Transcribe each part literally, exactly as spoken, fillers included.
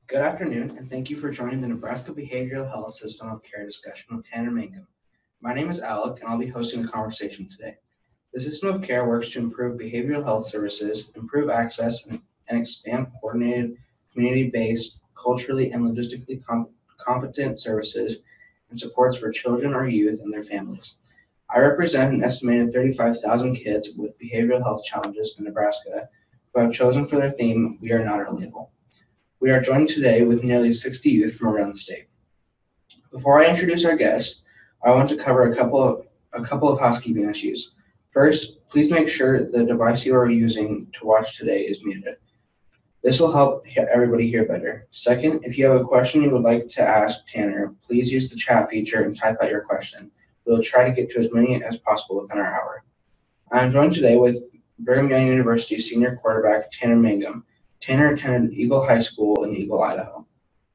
Good afternoon, and thank you for joining the Nebraska Behavioral Health System of Care discussion with Tanner Mangum. My name is Alec, and I'll be hosting the conversation today. The system of care works to improve behavioral health services, improve access, and, and expand coordinated, community-based, culturally and logistically com- competent services and supports for children or youth and their families. I represent an estimated thirty-five thousand kids with behavioral health challenges in Nebraska who have chosen for their theme, "We Are Not Our Label." We are joined today with nearly sixty youth from around the state. Before I introduce our guest, I want to cover a couple of a couple of housekeeping issues. First, please make sure the device you are using to watch today is muted. This will help everybody hear better. Second, if you have a question you would like to ask Tanner, please use the chat feature and type out your question. We will try to get to as many as possible within our hour. I am joined today with Brigham Young University senior quarterback Tanner Mangum. Tanner attended Eagle High School in Eagle, Idaho.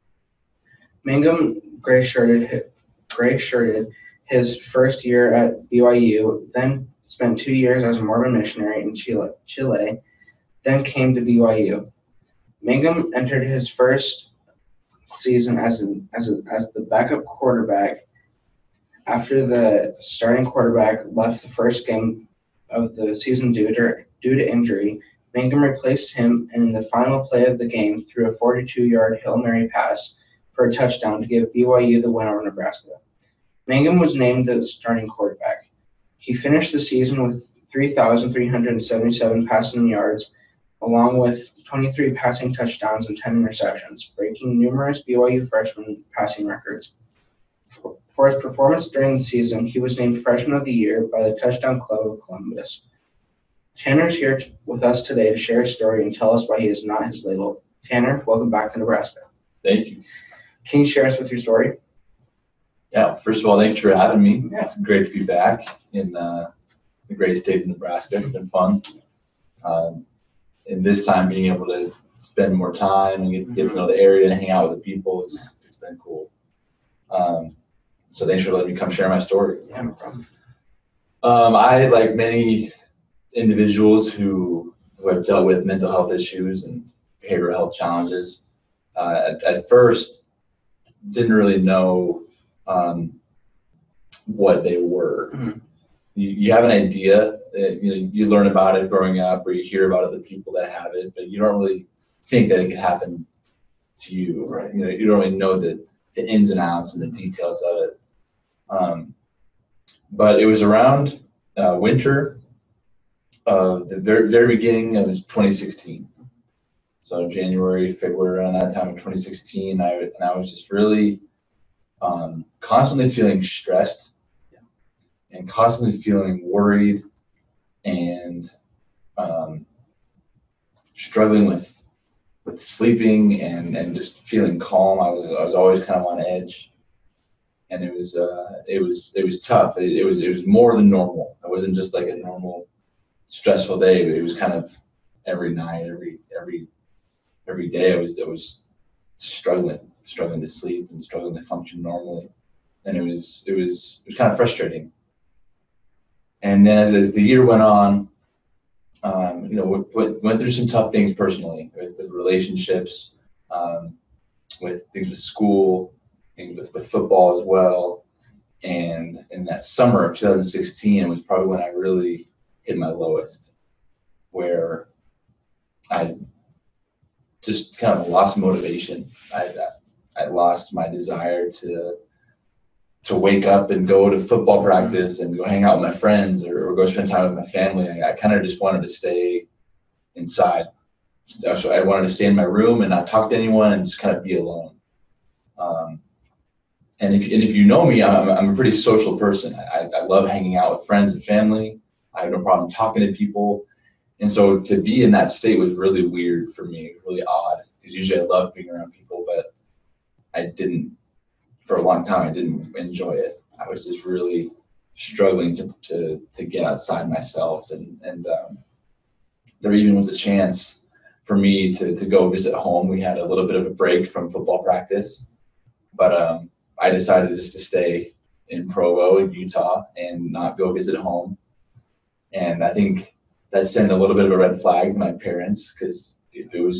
Mangum gray-shirted, gray-shirted his first year at B Y U, then spent two years as a Mormon missionary in Chile, Chile, then came to B Y U. Mangum entered his first season as, a, as, a, as the backup quarterback after the starting quarterback left the first game of the season due to, due to injury. Mangum replaced him, and in the final play of the game threw a forty-two-yard Hail Mary pass for a touchdown to give B Y U the win over Nebraska. Mangum was named the starting quarterback. He finished the season with three thousand three hundred seventy-seven passing yards, along with twenty-three passing touchdowns and ten interceptions, breaking numerous B Y U freshman passing records. For his performance during the season, he was named Freshman of the Year by the Touchdown Club of Columbus. Tanner's here with us today to share his story and tell us why he is not his label. Tanner, welcome back to Nebraska. Thank you. Can you share us with your story? Yeah, first of all, thanks for having me. Yeah. It's great to be back in uh, the great state of Nebraska. It's been fun. Um, and this time being able to spend more time and get, get to know the area and hang out with the people, it's, it's been cool. Um, so thanks for letting me come share my story. Yeah, no problem. Um, I, like many individuals who, who have dealt with mental health issues and behavioral health challenges, uh, at, at first didn't really know um, what they were. Mm-hmm. You, you have an idea, that, you know, you learn about it growing up, or you hear about other people that have it, but you don't really think that it could happen to you. Right. You know, you don't really know the, the ins and outs and the details of it. Um, but it was around uh, winter. Uh, the very, very beginning, it was twenty sixteen. So January, February, around that time of twenty sixteen, I, and I was just really um, constantly feeling stressed and constantly feeling worried and um, struggling with with sleeping and, and just feeling calm. I was I was always kind of on edge, and it was uh, it was it was tough. It, it was it was more than normal. It wasn't just like a normal stressful day. It was kind of every night, every every every day. I was I was struggling, struggling to sleep and struggling to function normally, and it was it was it was kind of frustrating. And then as, as the year went on, um, you know, went, went through some tough things personally with, with relationships, um, with things with school, things with, with football as well. And in that summer of two thousand sixteen was probably when I really hit my lowest, where I just kind of lost motivation. I I lost my desire to to wake up and go to football practice and go hang out with my friends or, or go spend time with my family. I, I kind of just wanted to stay inside. So I wanted to stay in my room and not talk to anyone and just kind of be alone. Um, and if and if you know me, I'm, I'm a pretty social person. I, I love hanging out with friends and family. I have no problem talking to people. And so to be in that state was really weird for me, really odd, because usually I love being around people, but I didn't, for a long time, I didn't enjoy it. I was just really struggling to to, to get outside myself. And, and um, there even was a chance for me to, to go visit home. We had a little bit of a break from football practice, but um, I decided just to stay in Provo, in Utah, and not go visit home. And I think that sent a little bit of a red flag to my parents, because it, it was just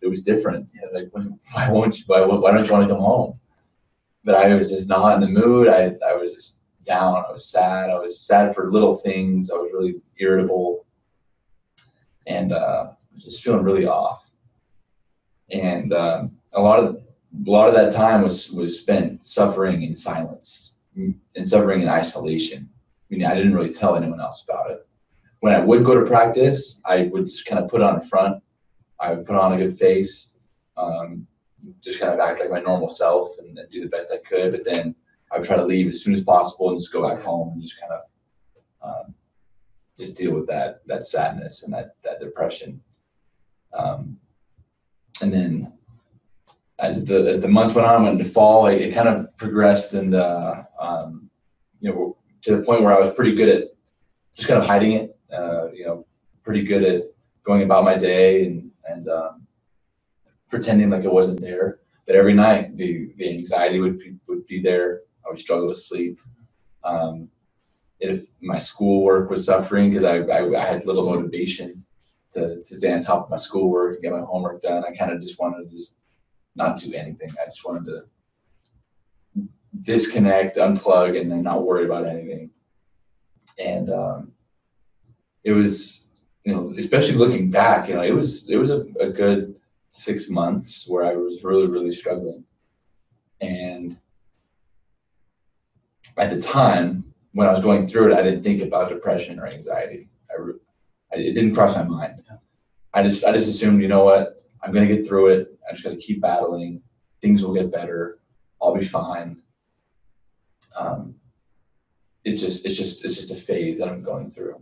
it was different. You know, like, why won't you, why, why don't you want to come home? But I was just not in the mood. I, I was just down. I was sad. I was sad for little things. I was really irritable. And uh, I was just feeling really off. And um, a lot of a lot of that time was was spent suffering in silence and suffering in isolation. I mean, I didn't really tell anyone else about it. When I would go to practice, I would just kind of put on a front. I would put on a good face, um, just kind of act like my normal self and, and do the best I could. But then I would try to leave as soon as possible and just go back home and just kind of um, just deal with that that sadness and that that depression. Um, and then as the as the months went on, went into fall, it, it kind of progressed and uh, um, you know, to the point where I was pretty good at just kind of hiding it. Uh, you know, pretty good at going about my day and and um, pretending like it wasn't there. But every night, the the anxiety would be would be there. I would struggle to sleep. Um, if my schoolwork was suffering because I, I I had little motivation to to stay on top of my schoolwork and get my homework done, I kind of just wanted to just not do anything. I just wanted to disconnect, unplug, and then not worry about anything. And um, it was, you know, especially looking back, you know, it was it was a, a good six months where I was really, really struggling. And at the time when I was going through it, I didn't think about depression or anxiety. I, I it didn't cross my mind. I just I just assumed, you know what, I'm gonna get through it. I just gotta keep battling. Things will get better. I'll be fine. Um, it's just it's just it's just a phase that I'm going through.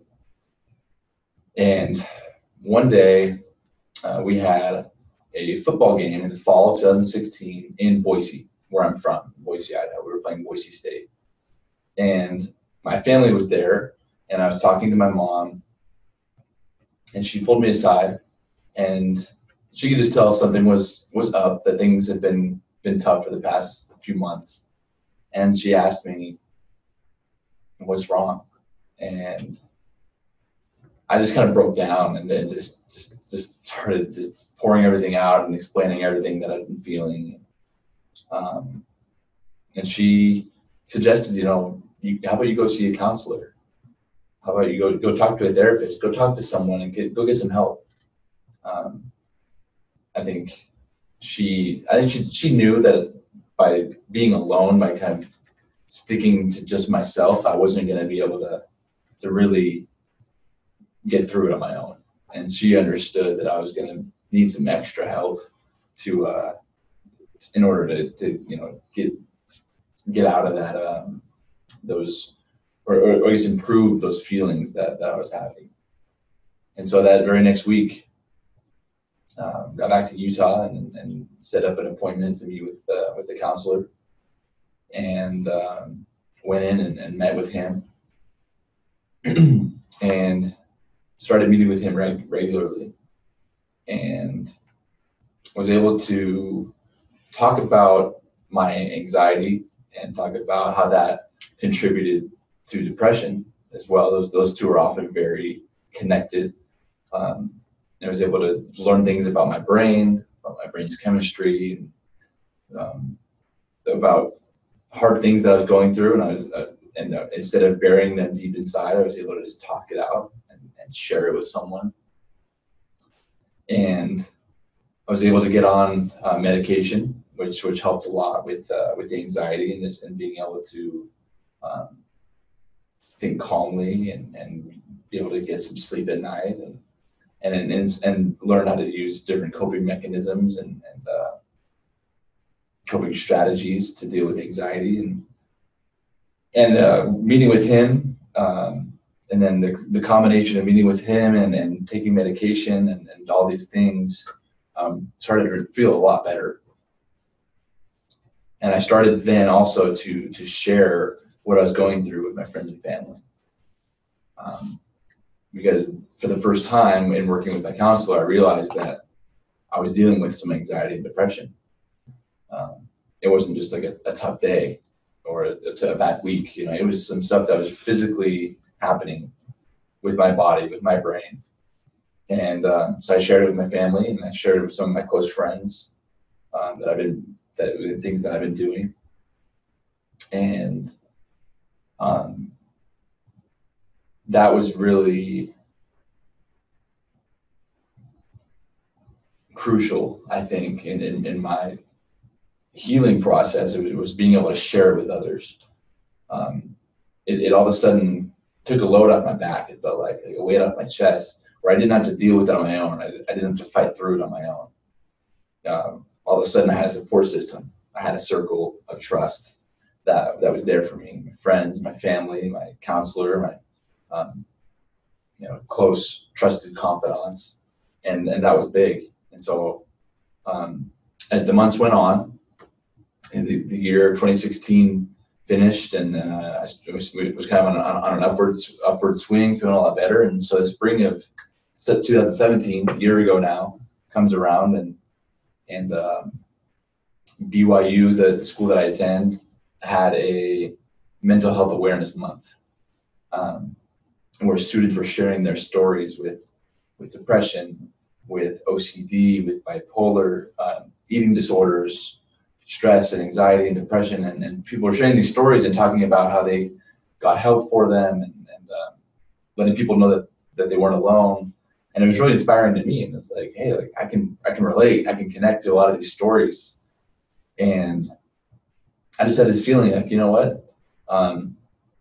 And one day uh, we had a football game in the fall of two thousand sixteen in Boise, where I'm from, Boise, Idaho. We were playing Boise State. And my family was there, and I was talking to my mom, and she pulled me aside, and she could just tell something was was up, that things had been been tough for the past few months. And she asked me, what's wrong? And I just kind of broke down and then just, just, just started just pouring everything out and explaining everything that I'd been feeling. Um, and she suggested, you know, you, how about you go see a counselor? How about you go go talk to a therapist? Go talk to someone and get go get some help. Um, I think she, I think she she knew that by being alone, by kind of sticking to just myself, I wasn't going to be able to to really get through it on my own. And she understood that I was going to need some extra help to, uh, in order to, to, you know, get, get out of that, um, those, or, or, or I guess improve those feelings that, that I was having. And so that very next week, um, got back to Utah and, and set up an appointment to meet with, uh, with the counselor, and, um, went in and, and met with him and started meeting with him reg- regularly, and was able to talk about my anxiety and talk about how that contributed to depression as well. Those those two are often very connected. Um, and I was able to learn things about my brain, about my brain's chemistry, and um, about hard things that I was going through. And I was, uh, and uh, instead of burying them deep inside, I was able to just talk it out and, and share it with someone. And I was able to get on uh, medication, which which helped a lot with uh, with the anxiety and this, and being able to um, think calmly and, and be able to get some sleep at night, and and and, and learn how to use different coping mechanisms and, and uh, coping strategies to deal with anxiety. And and uh, meeting with him, um, and then the, the combination of meeting with him and, and taking medication and, and all these things um, started to feel a lot better. And I started then also to to share what I was going through with my friends and family. Um, because for the first time in working with my counselor, I realized that I was dealing with some anxiety and depression. Um, it wasn't just like a, a tough day or a, a bad week. You know, it was some stuff that was physically happening with my body, with my brain. And um, so I shared it with my family, and I shared it with some of my close friends um, that I've been that things that I've been doing, and um, that was really crucial, I think, in, in, in my healing process. It was, it was being able to share it with others. Um, it, it all of a sudden took a load off my back. It felt like, like a weight off my chest, where I didn't have to deal with it on my own. I, I didn't have to fight through it on my own. Um, all of a sudden, I had a support system. I had a circle of trust that that was there for me. My friends, my family, my counselor, my um, you know close, trusted confidants, and and that was big. And so, um, as the months went on, and the, the year twenty sixteen finished, and uh, I was, was kind of on, on, on an upwards upward swing, feeling a lot better. And so the spring of twenty seventeen, a year ago now, comes around, and and um, B Y U, the, the school that I attend, had a mental health awareness month, um, where students were sharing their stories with with depression, with O C D, with bipolar, um, eating disorders, stress and anxiety and depression, and, and people were sharing these stories and talking about how they got help for them, and, and um, letting people know that that they weren't alone. And it was really inspiring to me. And it's like, hey, like I can I can relate, I can connect to a lot of these stories. And I just had this feeling like, you know what? Um,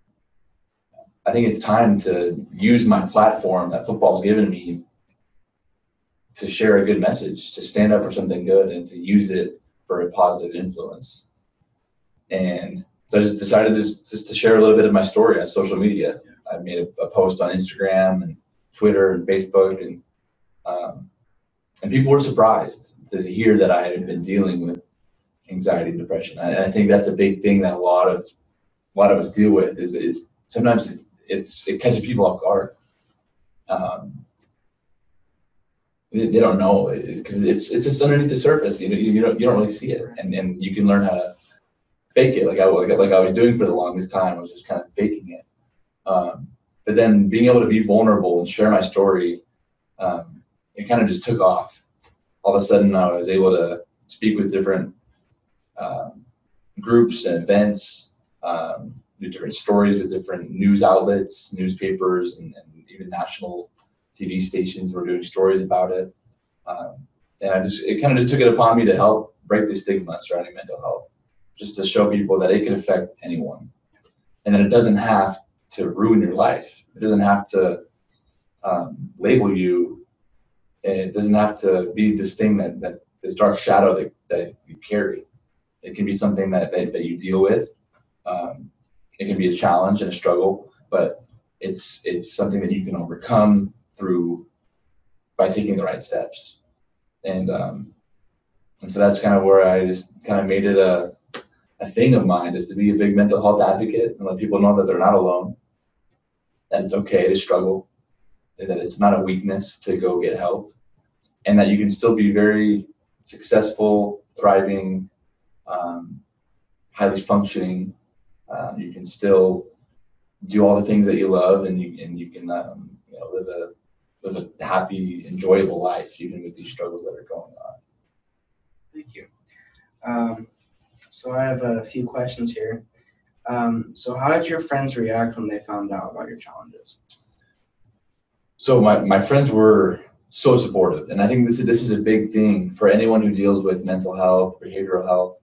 I think it's time to use my platform that football's given me to share a good message, to stand up for something good, and to use it for a positive influence. And so I just decided to, just to share a little bit of my story on social media. I made a, a post on Instagram and Twitter and Facebook, and um, and people were surprised to hear that I had been dealing with anxiety and depression. And I think that's a big thing that a lot of a lot of us deal with. Is is sometimes it's, it's it catches people off guard. Um, they, they don't know because it, it's it's just underneath the surface. You know, you, you don't you don't really see it, and and you can learn how to fake it, like I like, like I was doing for the longest time. I was just kind of faking it. Um, but then being able to be vulnerable and share my story, um, it kind of just took off. All of a sudden, I was able to speak with different um, groups and events, um, do different stories with different news outlets, newspapers, and, and even national T V stations were doing stories about it. Um, and I just, it kind of just took it upon me to help break the stigma surrounding mental health, just to show people that it can affect anyone, and that it doesn't have to ruin your life. It doesn't have to um, label you. And it doesn't have to be this thing that, that this dark shadow that, that you carry. It can be something that, that, that you deal with. Um, it can be a challenge and a struggle, but it's it's something that you can overcome through by taking the right steps. And um, and so that's kind of where I just kind of made it a a thing of mine, is to be a big mental health advocate and let people know that they're not alone, that it's okay to struggle, and that it's not a weakness to go get help, and that you can still be very successful, thriving, um, highly functioning. Um, you can still do all the things that you love, and you and you can um, you know live a live a happy, enjoyable life even with these struggles that are going on. Thank you. Um, so I have a few questions here. Um, so how did your friends react when they found out about your challenges? So my, my friends were so supportive, and I think this is, this is a big thing for anyone who deals with mental health, behavioral health.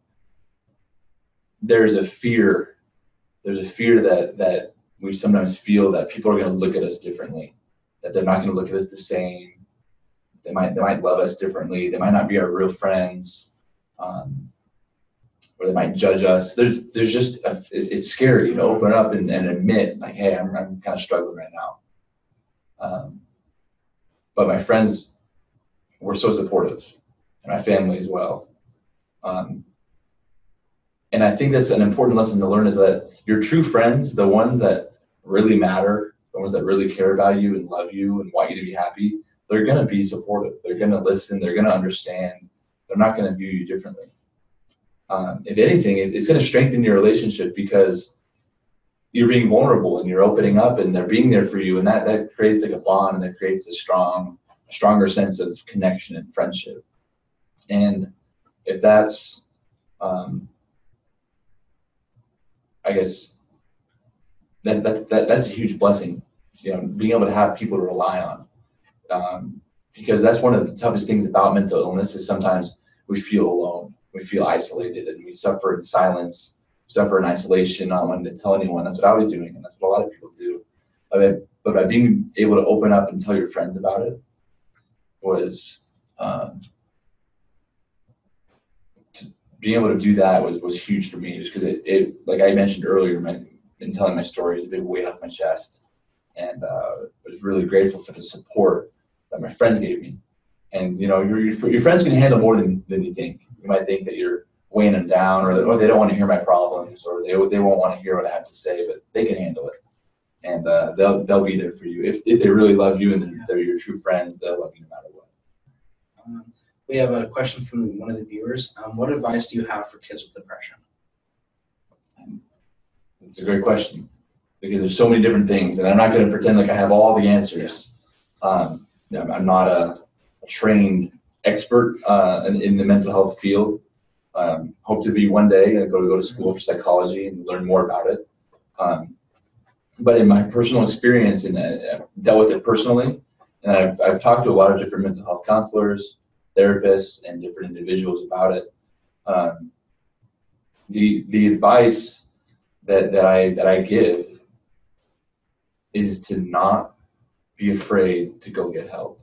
There's a fear, there's a fear that, that we sometimes feel that people are going to look at us differently, that they're not going to look at us the same. They might, they might love us differently. They might not be our real friends, um, or they might judge us. There's, there's just, a, it's, it's scary to open up and, and admit, like, hey, I'm, I'm kind of struggling right now. Um, but my friends were so supportive, and my family as well. Um, and I think that's an important lesson to learn, is that your true friends, the ones that really matter, the ones that really care about you and love you and want you to be happy, they're going to be supportive. They're going to listen. They're going to understand. They're not going to view you differently. Um, if anything, it's going to strengthen your relationship, because you're being vulnerable and you're opening up, and they're being there for you. And that, that creates like a bond, and that creates a strong a stronger sense of connection and friendship. And if that's, um, I guess, that, that's that, that's a huge blessing, you know, being able to have people to rely on, um, because that's one of the toughest things about mental illness is sometimes we feel alone, we feel isolated, and we suffer in silence, suffer in isolation, not wanting to tell anyone. That's what I was doing, and that's what a lot of people do. But, but by being able to open up and tell your friends about it was, um, to being able to do that was was huge for me, just because it, it, like I mentioned earlier, my, in telling my story is a big weight off my chest, and uh, I was really grateful for the support that my friends gave me. And you know, your your, your friends can handle more than, than you think. You might think that you're weighing them down, or, that, or they don't want to hear my problems, or they they won't want to hear what I have to say, but they can handle it, and uh, they'll they'll be there for you if if they really love you and they're, they're your true friends. They'll love you no matter what. Um, we have a question from one of the viewers. Um, what advice do you have for kids with depression? It's a great question, because there's so many different things, and I'm not going to pretend like I have all the answers. Um, I'm not a, a trained expert uh, in, in the mental health field. Um, hope to be one day. I go to go to school for psychology and learn more about it. Um, but in my personal experience, and I've dealt with it personally, and I've I've talked to a lot of different mental health counselors, therapists, and different individuals about it. Um, the the advice that that I that I give is to not be afraid to go get help.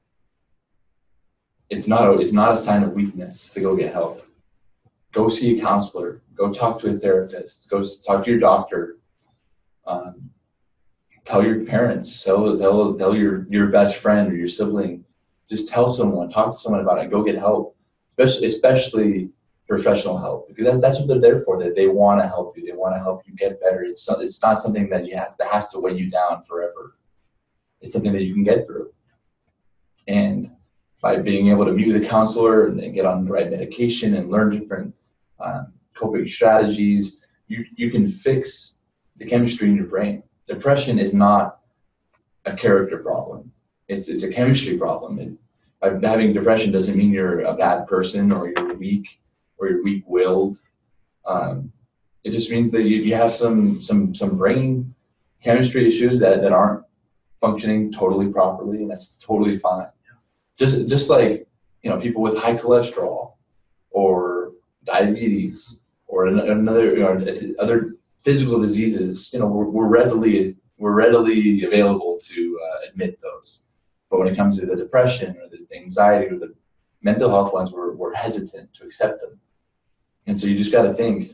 It's not a, it's not a sign of weakness to go get help. Go see a counselor. Go talk to a therapist. Go talk to your doctor. Um, tell your parents. Tell tell tell your your best friend or your sibling. Just tell someone. Talk to someone about it. Go get help, especially especially professional help, because that, that's what they're there for. That they want to help you. They want to help you get better. It's it's not something that you have that has to weigh you down forever. It's something that you can get through. And by being able to meet with a counselor and then get on the right medication and learn different um, coping strategies, you, you can fix the chemistry in your brain. Depression is not a character problem. It's, it's a chemistry problem. And by having depression doesn't mean you're a bad person or you're weak or you're weak-willed. Um, it just means that you, you have some, some, some brain chemistry issues that, that aren't functioning totally properly, and that's totally fine. Just just like, you know, people with high cholesterol or diabetes or another, you know, other physical diseases, you know, we're, we're readily we're readily available to uh, admit those. But when it comes to the depression or the anxiety or the mental health ones, we're we're hesitant to accept them. And so you just got to think,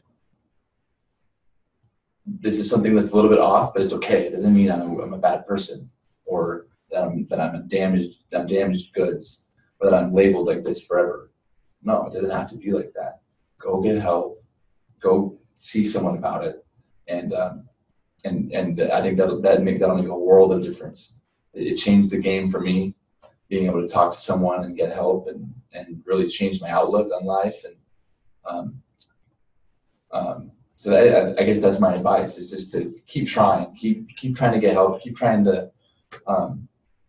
this is something that's a little bit off, but it's okay. It doesn't mean I'm a, I'm a bad person, or that I'm that I'm a damaged I'm damaged goods, or that I'm labeled like this forever. No, it doesn't have to be like that. Go get help. Go see someone about it, and um, and and I think that that make that'll make a world of difference. It, it changed the game for me, being able to talk to someone and get help, and and really change my outlook on life. And um, um, so that, I, I guess that's my advice: is just to keep trying, keep keep trying to get help, keep trying to. Um,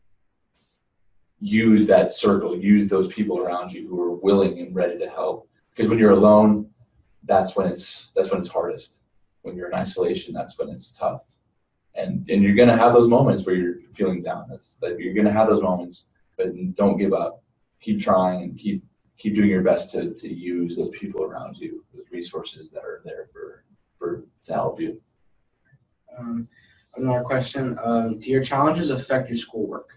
use that circle, use those people around you who are willing and ready to help. Because when you're alone, that's when it's that's when it's hardest. When you're in isolation, that's when it's tough. And and you're gonna have those moments where you're feeling down. That's that you're gonna have those moments, but don't give up. Keep trying and keep keep doing your best to to use those people around you, those resources that are there for for to help you. Um, another question: um, do your challenges affect your schoolwork?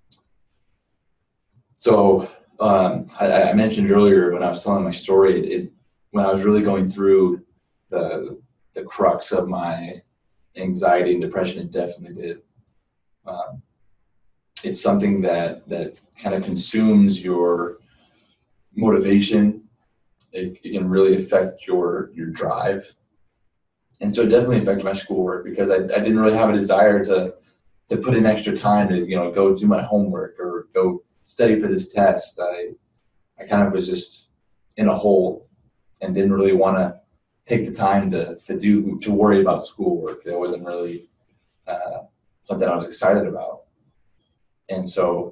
So um, I, I mentioned earlier when I was telling my story, it, when I was really going through the the crux of my anxiety and depression, it definitely did. Um, it's something that that kind of consumes your motivation. It, it can really affect your your drive, and so it definitely affected my schoolwork, because I, I didn't really have a desire to to put in extra time to, you know, go do my homework or go study for this test. I I kind of was just in a hole and didn't really want to take the time to to do to worry about schoolwork. It wasn't really uh, something I was excited about. And so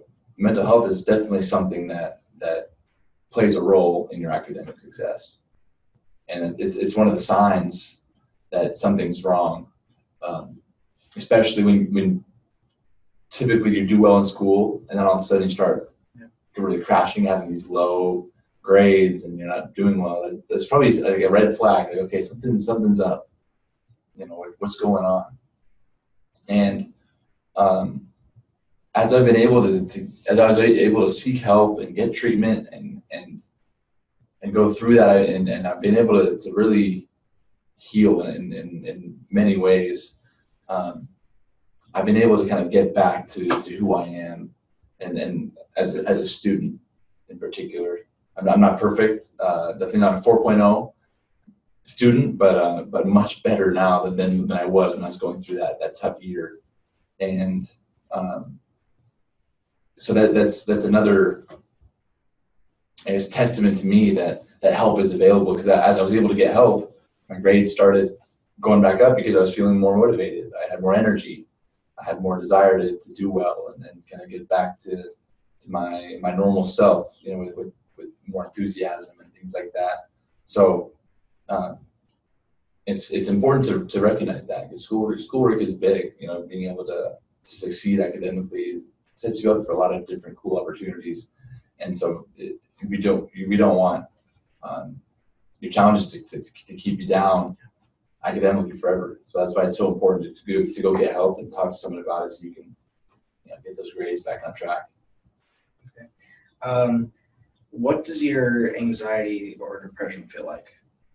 mental health is definitely something that that plays a role in your academic success, and it's it's one of the signs that something's wrong, um, especially when when typically you do well in school and then all of a sudden you start yeah. really crashing, having these low grades, and you're not doing well. That's probably like a red flag. Like, okay, something something's up. You know, what's going on? And um, as I've been able to, to, as I was able to seek help and get treatment and and and go through that, and, and I've been able to, to really heal in, in, in many ways. Um, I've been able to kind of get back to, to who I am, and, and as a, as a student in particular. I'm, I'm not perfect, uh, definitely not a four point oh student, but uh, but much better now than than I was when I was going through that that tough year. And um, so that that's that's another, I guess, testament to me that that help is available, because as I was able to get help, my grades started going back up because I was feeling more motivated. I had more energy. I had more desire to, to do well and, and kind of get back to to my my normal self, you know, with, with, with more enthusiasm and things like that. So uh, it's it's important to, to recognize that, because schoolwork schoolwork is big. You know, being able to, to succeed academically is, sets you up for a lot of different cool opportunities. And so it, we don't we don't want um, your challenges to, to to keep you down academically forever. So that's why it's so important to go to go get help and talk to someone about it, so you can, you know, get those grades back on track. Okay. Um, what does your anxiety or depression feel like?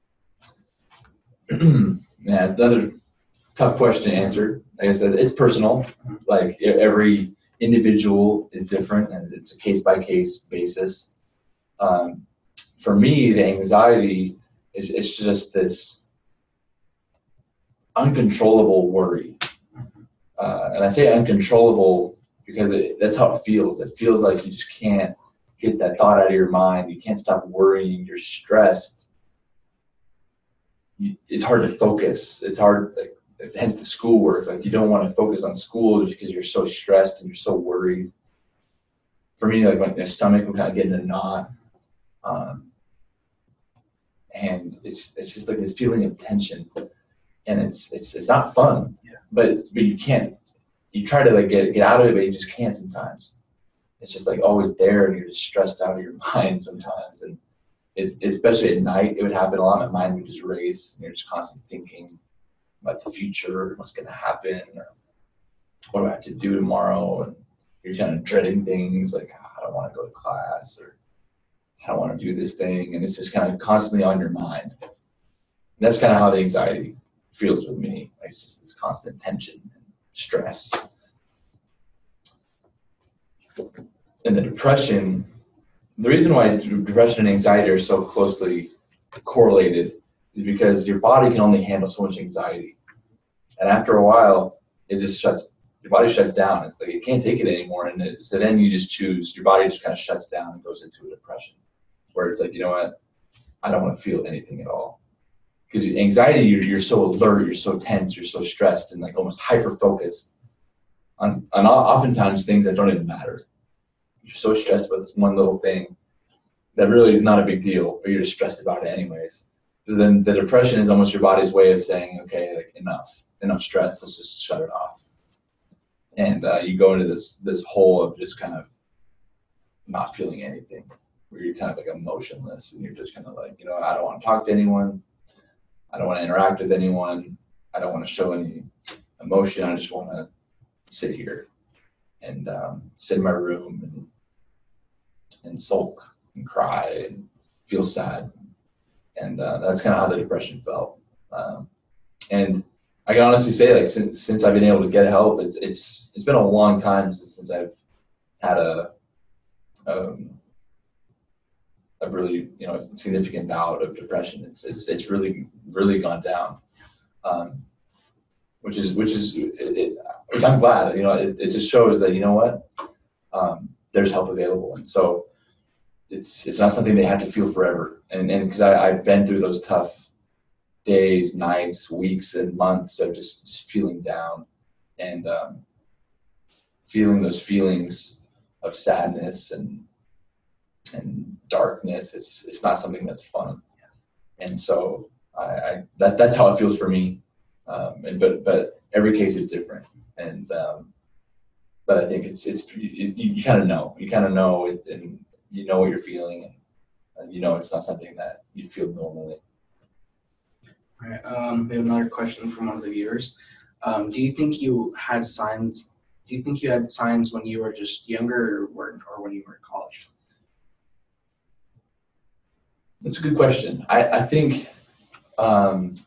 Yeah, another tough question to answer. Like I said, it's personal. Like every individual is different, and it's a case by case basis. Um, for me, the anxiety is it's just this uncontrollable worry, uh, and I say uncontrollable because it, that's how it feels. It feels like you just can't get that thought out of your mind. You can't stop worrying. You're stressed. You, it's hard to focus. It's hard, like, hence the schoolwork. Like, you don't want to focus on school because you're so stressed and you're so worried. For me, like, my, my stomach will kind of get in a knot, um, and it's it's just like this feeling of tension, and it's it's it's not fun. Yeah. But it's but you can't. You try to like get get out of it, but you just can't sometimes. It's just like always there, and you're just stressed out of your mind sometimes. And it's, especially at night, it would happen a lot. My mind would just race, and you're just constantly thinking about the future, what's going to happen, or what do I have to do tomorrow, and you're kind of dreading things like, oh, I don't want to go to class, or I don't want to do this thing, and it's just kind of constantly on your mind. And that's kind of how the anxiety feels with me. Like, it's just this constant tension and stress. And the depression, the reason why depression and anxiety are so closely correlated is because your body can only handle so much anxiety. And after a while, it just shuts, your body shuts down. It's like, you can't take it anymore. And it, so then you just choose, your body just kind of shuts down and goes into a depression, where it's like, you know what, I don't want to feel anything at all. Because anxiety, you're, you're so alert, you're so tense, you're so stressed, and like almost hyper-focused on, on oftentimes things that don't even matter. You're so stressed about this one little thing that really is not a big deal, but you're just stressed about it anyways. Because then the depression is almost your body's way of saying, okay, like enough, enough stress, let's just shut it off. And uh, you go into this this hole of just kind of not feeling anything, where you're kind of like emotionless, and you're just kind of like, you know, I don't want to talk to anyone. I don't want to interact with anyone. I don't want to show any emotion. I just want to sit here and um, sit in my room and and sulk and cry and feel sad. And uh, that's kind of how the depression felt. Um, and I can honestly say, like, since since I've been able to get help, it's it's it's been a long time since, since I've had a um, a really, you know, significant bout of depression. It's it's it's really really gone down, um, which is which is it, it, which I'm glad. You know, it, it just shows that, you know what, um, there's help available, and so it's it's not something they have to feel forever. And and because I've been through those tough days, nights, weeks, and months of just, just feeling down, and um, feeling those feelings of sadness and and darkness. It's it's not something that's fun. And so I, I that's that's how it feels for me. Um, and but but every case is different. And um, but I think it's it's you, you kind of know you kind of know it, and you know what you're feeling, and, and you know it's not something that you feel normally. All right. Um, we have another question from one of the viewers. Um, do you think you had signs? Do you think you had signs when you were just younger, or, or when you were in college? That's a good question. I I think. Um,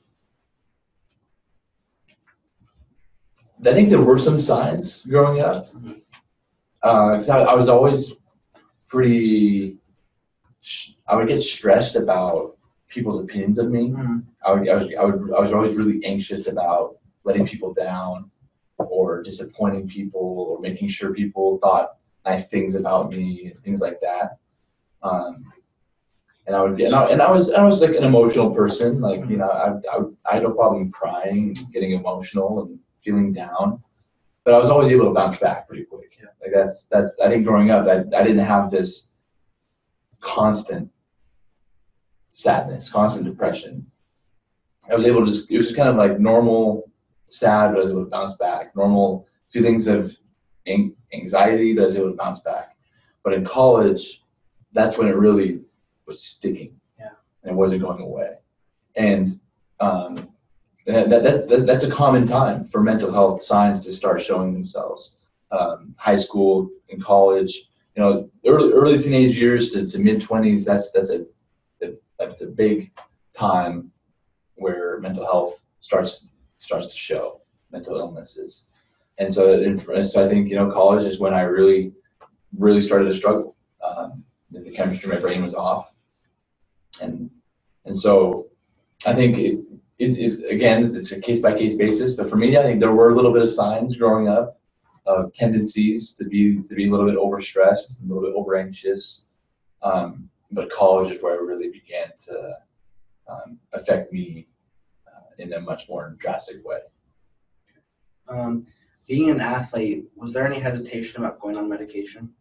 I think there were some signs growing up, because uh, I, I was always pretty. I would get stressed about people's opinions of me. Mm-hmm. I would, I was, I would, I was always really anxious about letting people down, or disappointing people, or making sure people thought nice things about me, and things like that. Um, and I would get, and I, and I was, I was like an emotional person. Like, you know, I, I, I had no problem crying, getting emotional, and feeling down. But I was always able to bounce back pretty quick. Yeah. Like that's, that's. I think growing up, I, I didn't have this constant sadness, constant depression. I was able to just, it was just kind of like normal sad, but I was able to bounce back. Normal feelings of anxiety, but I was able to bounce back. But in college, that's when it really was sticking. Yeah. And it wasn't going away. And um, that, that, that's, that, that's a common time for mental health signs to start showing themselves. Um, high school and college, you know, early early teenage years to, to mid twenties. That's that's a that's a big time where mental health starts starts to show, mental illnesses. And so, and so I think, you know, college is when I really really started to struggle. Um, the chemistry in my brain was off, and and so I think it, it, it again it's a case by case basis. But for me, I think there were a little bit of signs growing up of tendencies to be to be a little bit overstressed, a little bit over anxious. Um, but college is where it really began to um, affect me uh, in a much more drastic way. Um, being an athlete, was there any hesitation about going on medication?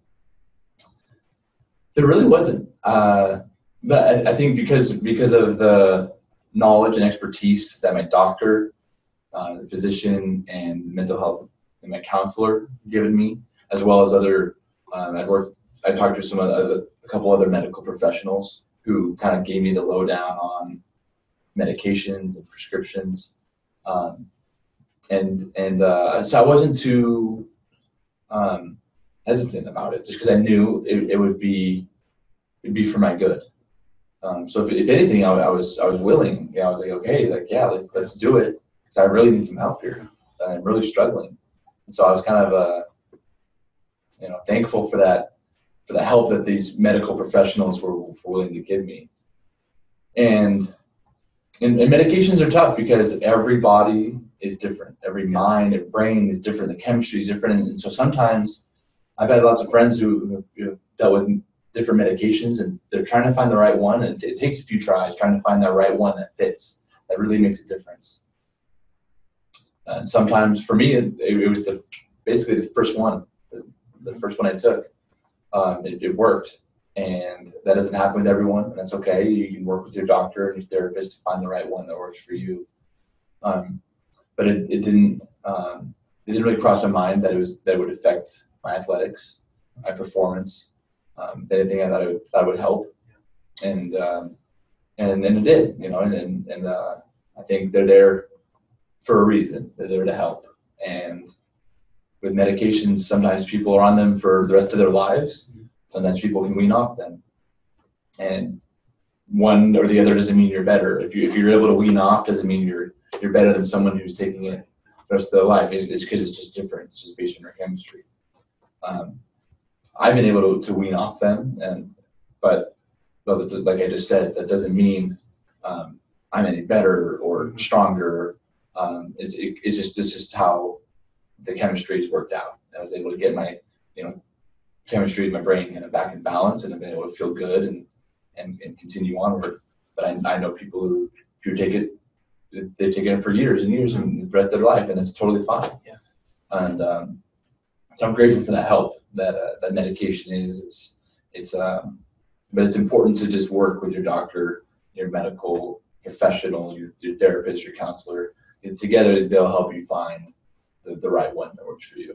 There really wasn't. Uh, but I, I think because because of the knowledge and expertise that my doctor, uh, the physician, and mental health and my counselor given me, as well as other, um, I've worked, I talked to some other, a couple other medical professionals who kind of gave me the lowdown on medications and prescriptions. Um, and and uh, so I wasn't too um, hesitant about it, just because I knew it, it would be it'd be for my good. Um, so if, if anything, I, I was I was willing. You know, I was like, okay, like yeah, let's, let's do it, because I really need some help here. I'm really struggling. And so I was kind of, uh, you know, thankful for that, for the help that these medical professionals were, were willing to give me. And, and and medications are tough because every body is different. Every mind and brain is different. The chemistry is different. And so sometimes I've had lots of friends who have dealt with different medications, and they're trying to find the right one. And it takes a few tries trying to find that right one that fits, that really makes a difference. And sometimes for me, it, it was the basically the first one, the, the first one I took. Um, it, it worked, and that doesn't happen with everyone, and that's okay. You can work with your doctor and your therapist to find the right one that works for you. Um, but it, it didn't um, it didn't really cross my mind that it was that it would affect my athletics, my performance, um, anything I thought it would, thought it would help, and um, and and it did, you know, and and, and uh, I think they're there for a reason. They're there to help. And with medications, sometimes people are on them for the rest of their lives. Sometimes people can wean off them. And one or the other doesn't mean you're better. If you if you're able to wean off, doesn't mean you're you're better than someone who's taking it the rest of their life. It's because it's, it's just different. It's just based on your chemistry. Um, I've been able to, to wean off them, and but but like I just said, that doesn't mean um, I'm any better or stronger. Um, it, it, it's just this is how the chemistry has worked out. I was able to get my, you know, chemistry in my brain kind of back in balance, and I've been able to feel good and and, and continue onward. But I, I know people who who take it, they've taken it for years and years and the rest of their life, and it's totally fine. Yeah. And um, so I'm grateful for that help that uh, that medication is. It's it's um, but it's important to just work with your doctor, your medical professional, your, your therapist, your counselor. Because together they'll help you find the, the right one that works for you.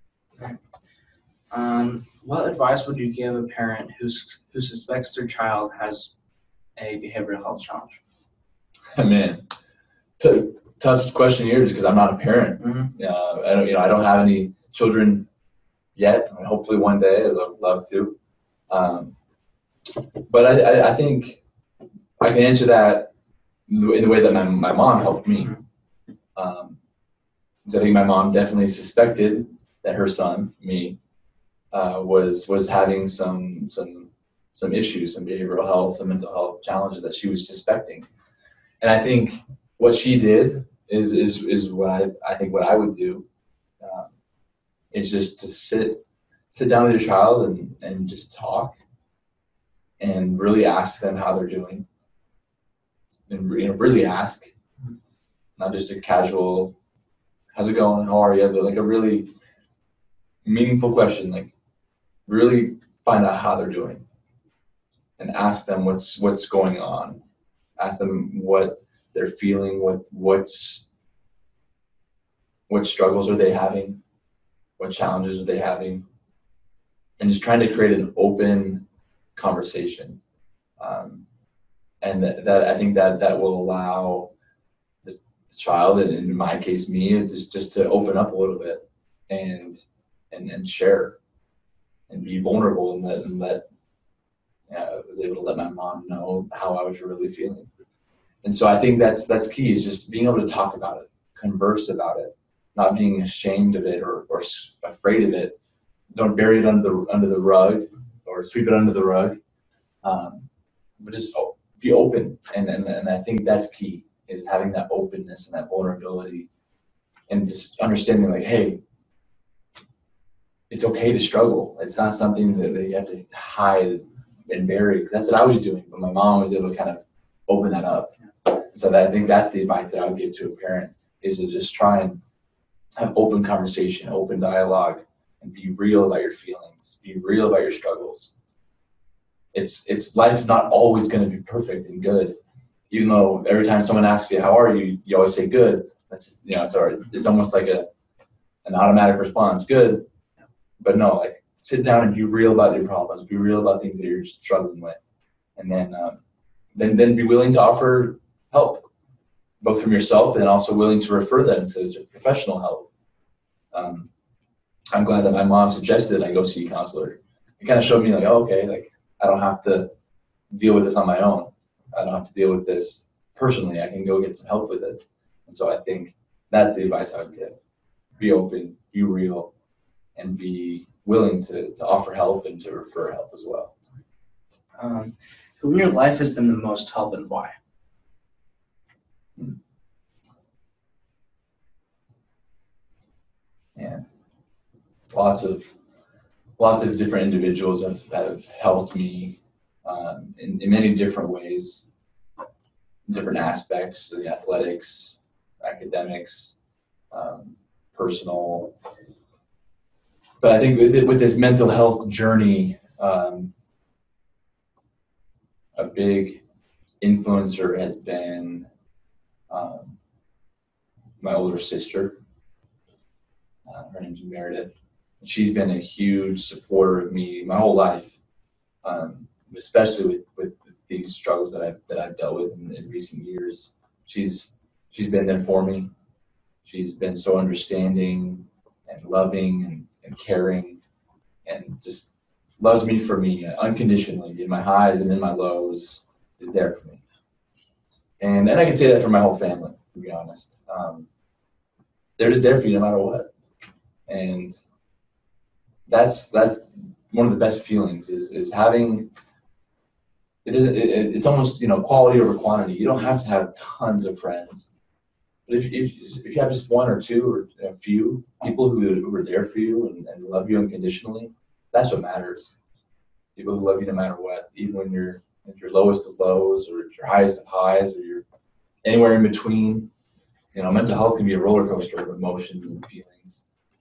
Um, what advice would you give a parent who's, who suspects their child has a behavioral health challenge? Man, t- tough question here because I'm not a parent. Mm-hmm. Uh, I don't, you know, I don't have any children yet. I mean, hopefully one day I'd love, love to. Um, but I, I, I think I can answer that in the way that my, my mom helped me. Um, I think my mom definitely suspected that her son, me, uh, was was having some some some issues, some behavioral health, some mental health challenges that she was suspecting. And I think what she did is is is what I, I think what I would do um, is just to sit sit down with your child and, and just talk and really ask them how they're doing. And you know, really ask, not just a casual, how's it going, how are you, but like a really meaningful question, like really find out how they're doing and ask them what's what's going on. Ask them what they're feeling, what what's what struggles are they having, what challenges are they having, and just trying to create an open conversation. Um, and that, that I think that that will allow the child, and in my case me, just just to open up a little bit and and and share and be vulnerable, and let and let uh, I was able to let my mom know how I was really feeling. And so I think that's that's key, is just being able to talk about it, converse about it, not being ashamed of it or, or afraid of it. Don't bury it under the under the rug or sweep it under the rug, um, but just be open. And, and and I think that's key, is having that openness and that vulnerability, and just understanding like, hey, it's okay to struggle. It's not something that, that you have to hide and bury, because that's what I was doing. But my mom was able to kind of open that up. So that, I think that's the advice that I would give to a parent, is to just try and have open conversation, open dialogue, and be real about your feelings, be real about your struggles. It's it's life's not always going to be perfect and good, even though every time someone asks you how are you, you always say good. That's just, you know, it's already, it's almost like a an automatic response, good. But no, like sit down and be real about your problems, be real about things that you're struggling with, and then um, then then be willing to offer help, both from yourself and also willing to refer them to, to professional help. Um, I'm glad that my mom suggested I go see a counselor. It kind of showed me like, oh, okay, like I don't have to deal with this on my own. I don't have to deal with this personally. I can go get some help with it. And so I think that's the advice I would give. Be open, be real, and be willing to, to offer help and to refer help as well. Um, who in your life has been the most help, and why? Hmm. Yeah. Lots of lots of different individuals have, have helped me um, in, in many different ways, different aspects of the athletics, academics, um, personal. But I think with, it, with this mental health journey, um, a big influencer has been um, my older sister. Uh, her name's Meredith. She's been a huge supporter of me my whole life, um, especially with, with these struggles that I've that I've dealt with in, in recent years. She's she's been there for me. She's been so understanding and loving and, and caring, and just loves me for me unconditionally in my highs and in my lows. Is there for me, and and I can say that for my whole family. To be honest, um, they're just there for you no matter what, and that's that's one of the best feelings, is is having it doesn't it, it's almost, you know, quality over quantity. You don't have to have tons of friends, but if if, if you have just one or two or a few people who, who are there for you and, and love you unconditionally, that's what matters. People who love you no matter what, even when you're at your lowest of lows or your highest of highs, or you're anywhere in between. You know, mental health can be a roller coaster of emotions and feelings.